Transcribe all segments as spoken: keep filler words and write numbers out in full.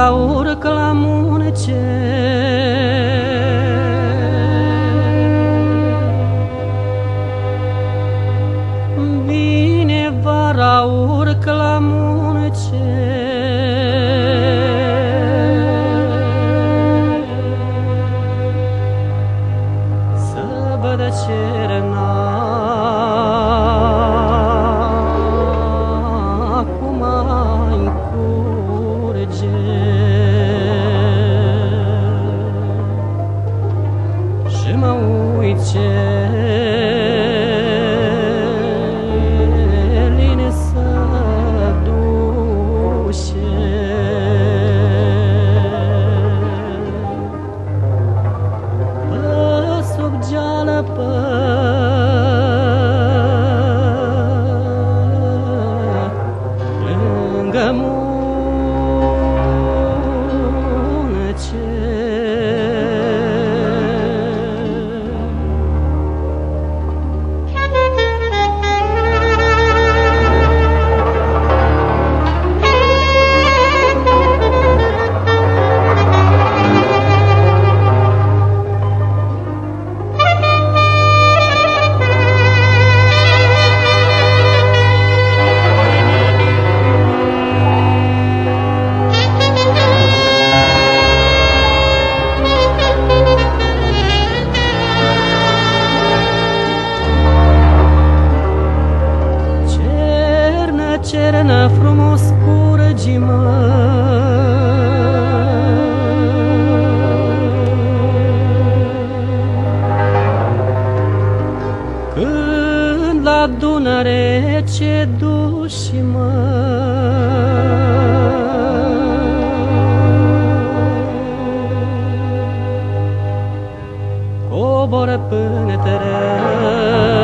vara urcă la munce, vine vara urcă la munce, să bădă cerna și mă uit ce line să duce, pe sub geală, pe lângă munce. Cernă frumos curgi-mă, când la Dunăre ce duși-mă, coboră până teren.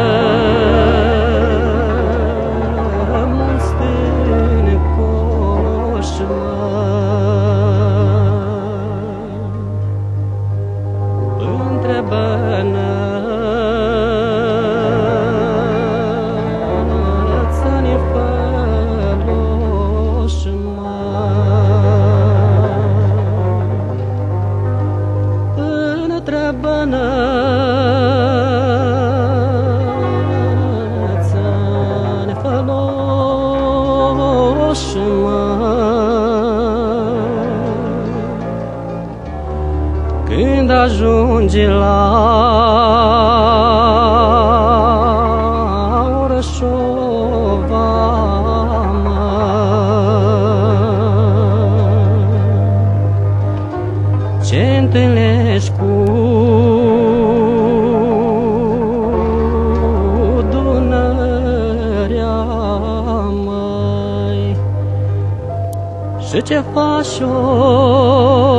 Când ajunge la Orășova, ce întâlnești cu Dunărea, măi, și ce faci-o